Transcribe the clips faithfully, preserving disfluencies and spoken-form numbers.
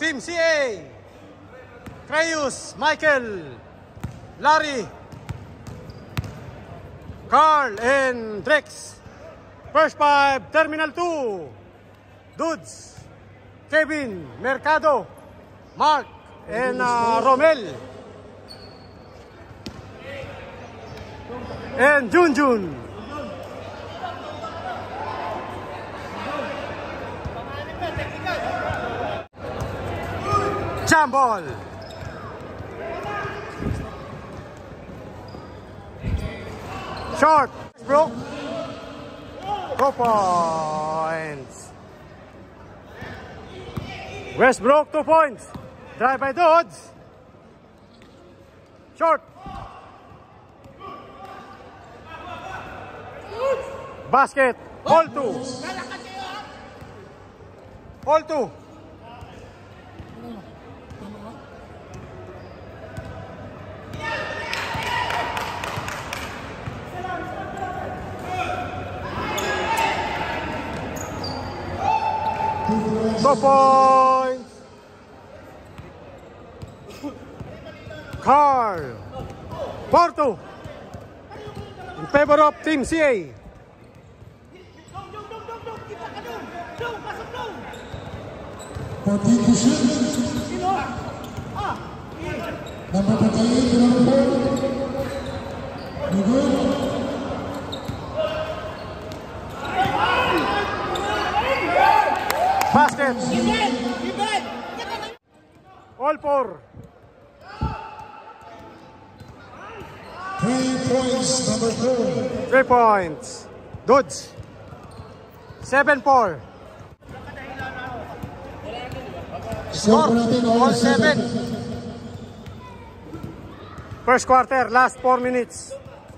Team C A. Creus, Michael, Larry, Carl, and Drex. First five, Terminal two. Dudes, Kevin, Mercado, Mark, and uh, Romel. And Junjun. Jump ball. Short. Broke. Two points. Westbrook, two points. Drive by Dodds. Short. Basket. All two. All two. Two points. Carl. Four two. In favor of Team C A. Number thirty-eight, number Basket. All four. Three points, number four. Three points. Dudes. Seven four. Score. All seven. First quarter, last four minutes.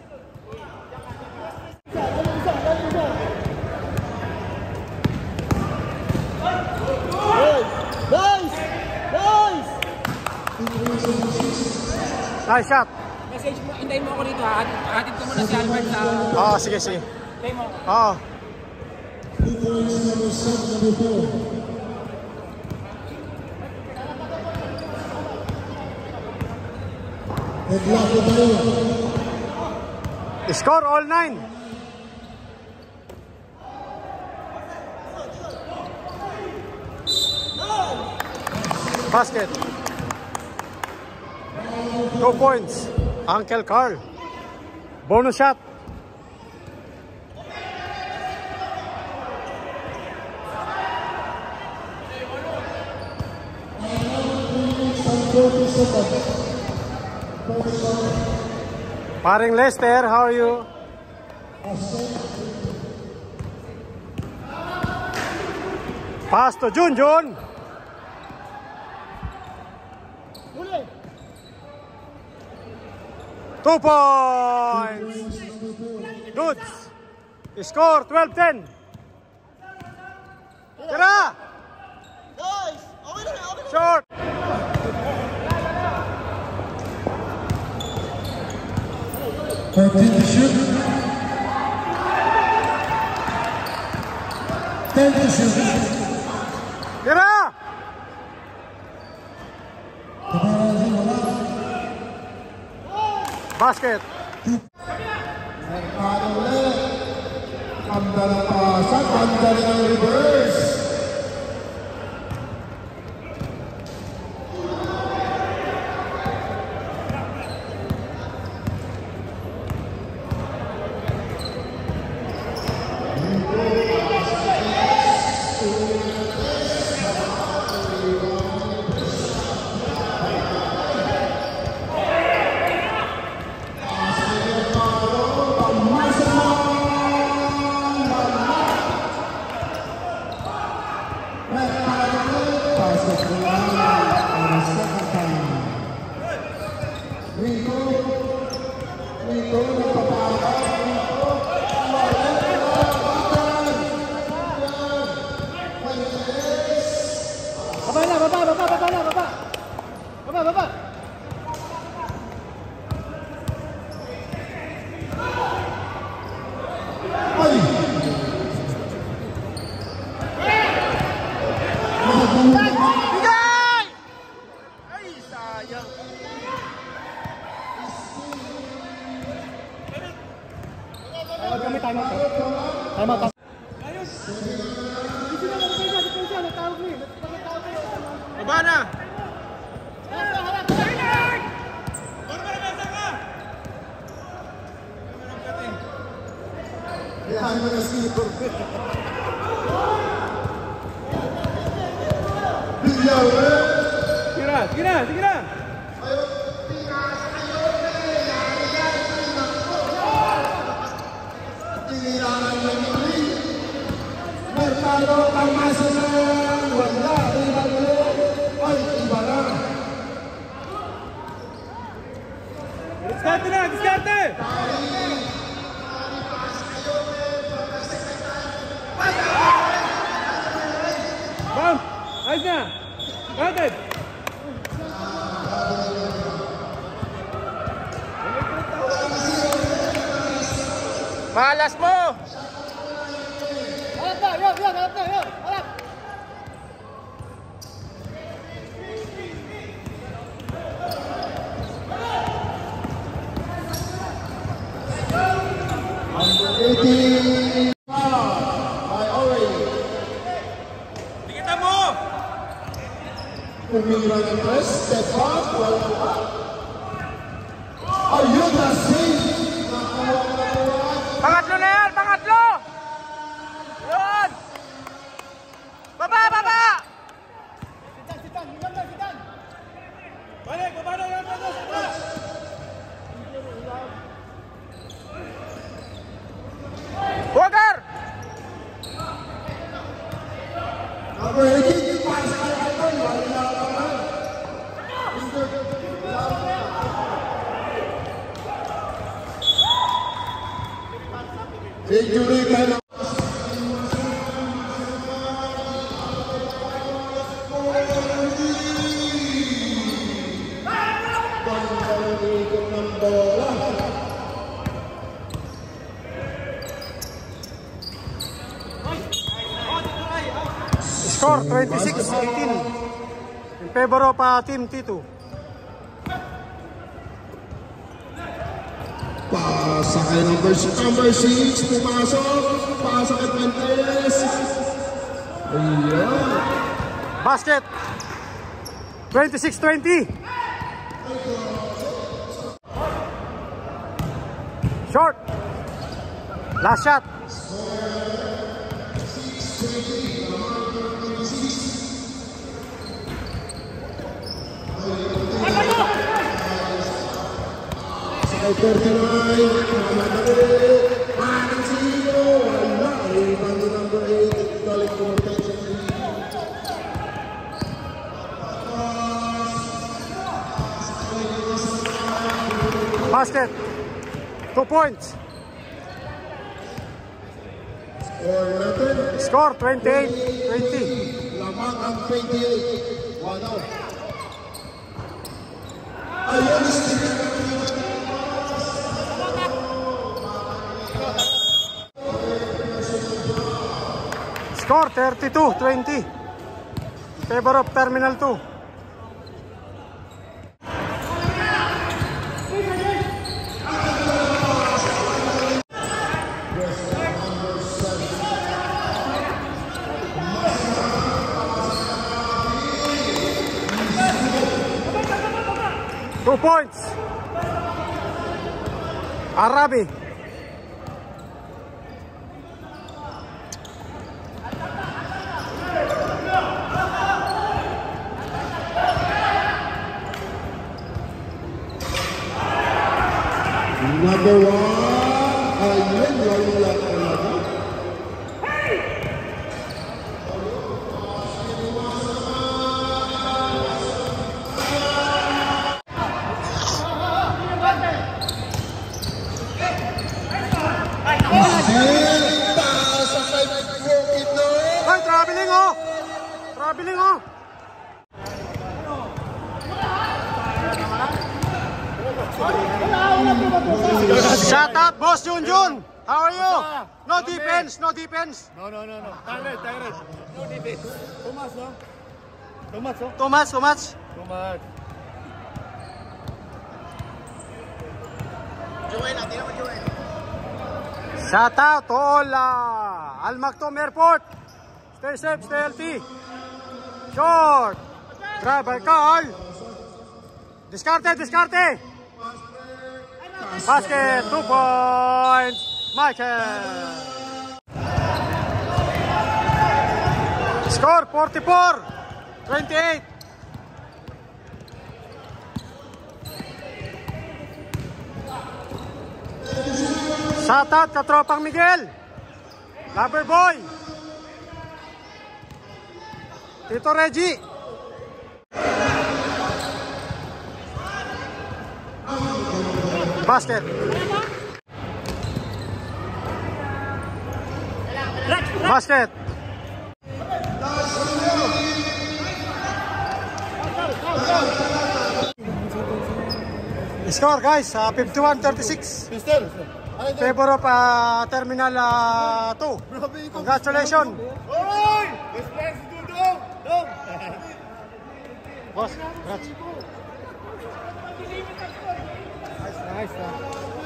Nice shot. Message mo, hintayin mo ako dito ha. Hatid ko muna si Albert sa... Oo, sige, sige. Hintayin mo. Oo. Score all nine. Basket. Two points. Uncle Carl. Bonus shot. Paring Lester, how are you? Pass to Junjun. Two points. Dudes. Score twelve ten. Tira. Short. thirteen to shoot. ten to shoot. Tira. Basket. Mercado ulit. Ganda ng pasan, ganda ng reverse. Baba na, baba, baba, baba na, baba. Baba, baba. Bigay! Huwag kami time out. Time out. Ayos! Dito na, depensa, depensa. Natawag mo eh. Natawag mo eh. Baba na! Harap, harap, harap! Kailangan mo na skipper. Bilaw eh! Sige na, sige na, sige na! Tinirahan ng muli. Mercado Pangasinan. Wala. Iba ulit. Ay, iba na. Diskarte na, diskarte! Bam! Ayos na! Granted! Malas mo! Harap na, yun, yun, harap na, yun, harap! eighteen. By Owen. Dikita mo! Umira ng press. Step back. Wala pa. Ayun na save. Pangatlo na yan! Pangatlo! Yun! Baba! Baba! Sitan, sitan, sitan, sitan! Balik! Baba na yan! Baba! Wagar! Number eighteen. Pass kay Ivan. Wala pa. Injury kay na. Score twenty-six eighteen in favor of uh, Team T two. Pasa kay number six. Number six. Pumasok. Pasa kay Fuentes. Ayan. Basket twenty-six twenty. Short. Last shot. Kay thirty-nine. Mamadali. Manang sino. Wala. Iban ni number eight. Balik ko ng tension. Basket. Two points. Score natin. Score twenty-eight twenty. Lamang ang twenty-eight. One out. Ayun. Score thirty-two twenty. In favor of Terminal two. Two points. Arabi. Number one. Ayun. Wala talaga. Ay, traveling oh! Traveling oh! Shout out, Boss Junjun! How are you? No defense, no defense. No, no, no, no. Direct, direct. No defense. Too much, no? Too much, no? Too much, too much. Too much. Shout out to all uh, Al Maktoum Airport. Stay safe, stay healthy. Short. Driver Carl. Discarte, discarte. Basket, two points. Michael. Score forty-four twenty-eight. Shout out katropang Miguel. Lover boy. Tito Reggie. Basket. Basket. Score guys, uh, fifty-one thirty-six. Mister. Favor of uh, Terminal uh, two. Congratulations. Oy! Respect to Dong! Dong! Boss, congrats. Nice, nice.